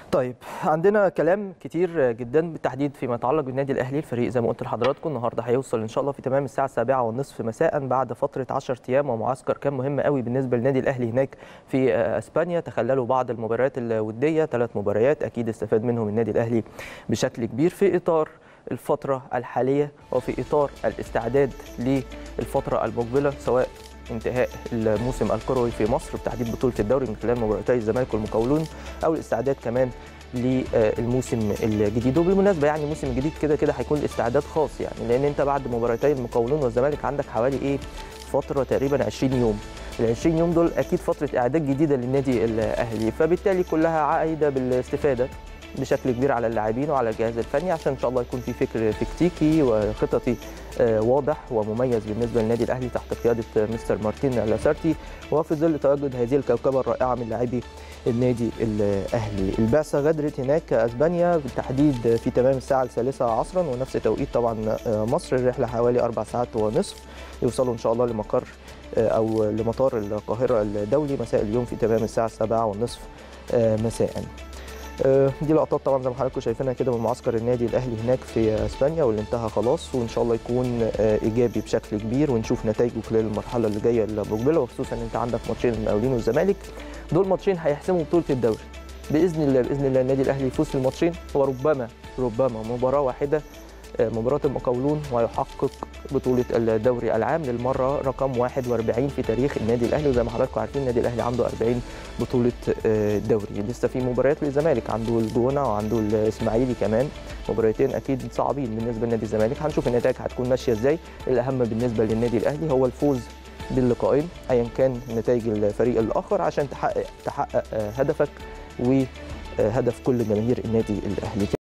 طيب، عندنا كلام كتير جدا بالتحديد فيما يتعلق بالنادي الاهلي. الفريق زي ما قلت لحضراتكم النهارده هيوصل ان شاء الله في تمام الساعه 7:30 مساء بعد فتره 10 ايام ومعسكر كان مهم قوي بالنسبه للنادي الاهلي هناك في اسبانيا. تخللوا بعض المباريات الوديه، 3 مباريات اكيد استفاد منهم النادي الاهلي بشكل كبير في اطار الفتره الحاليه وفي اطار الاستعداد للفتره المقبله، سواء انتهاء الموسم الكروي في مصر بتحديد بطوله الدوري من خلال مباراتي الزمالك والمقاولون، او الاستعداد كمان للموسم الجديد. وبالمناسبه يعني الموسم الجديد كده كده هيكون استعداد خاص، يعني لان انت بعد مباراتي المقاولون والزمالك عندك حوالي فتره تقريبا 20 يوم. ال 20 يوم دول اكيد فتره اعداد جديده للنادي الاهلي، فبالتالي كلها عائده بالاستفاده بشكل كبير على اللاعبين وعلى الجهاز الفني، عشان ان شاء الله يكون في فكر تكتيكي وخططي واضح ومميز بالنسبه للنادي الاهلي تحت قياده مستر مارتين لاسارتي، وفي ظل تواجد هذه الكوكبه الرائعه من لاعبي النادي الاهلي. البعثه غادرت هناك اسبانيا بالتحديد في تمام الساعه 3 عصرا ونفس توقيت طبعا مصر. الرحله حوالي 4 ساعات ونصف، يوصلوا ان شاء الله لمقر او لمطار القاهره الدولي مساء اليوم في تمام الساعه 7:30 مساء. دي لقطات طبعا زي ما حضراتكم شايفينها كده من معسكر النادي الاهلي هناك في اسبانيا، واللي انتهى خلاص، وان شاء الله يكون ايجابي بشكل كبير ونشوف نتائجه خلال المرحله اللي جايه المقبله، وخصوصا ان انت عندك ماتشين المقاولين والزمالك، دول ماتشين هيحسموا بطوله الدوري باذن الله. باذن الله النادي الاهلي يفوز في الماتشين، وربما مباراه واحده مباراة المقاولون ويحقق بطولة الدوري العام للمرة رقم 41 في تاريخ النادي الأهلي. وزي ما حضراتكم عارفين النادي الأهلي عنده 40 بطولة دوري. لسه في مباريات للزمالك، عنده الجونة وعنده الإسماعيلي كمان، مباراتين أكيد صعبين بالنسبة لنادي الزمالك. هنشوف النتائج هتكون ماشية إزاي. الأهم بالنسبة للنادي الأهلي هو الفوز باللقاءين أيا كان نتائج الفريق الآخر، عشان تحقق هدفك وهدف كل جماهير النادي الأهلي.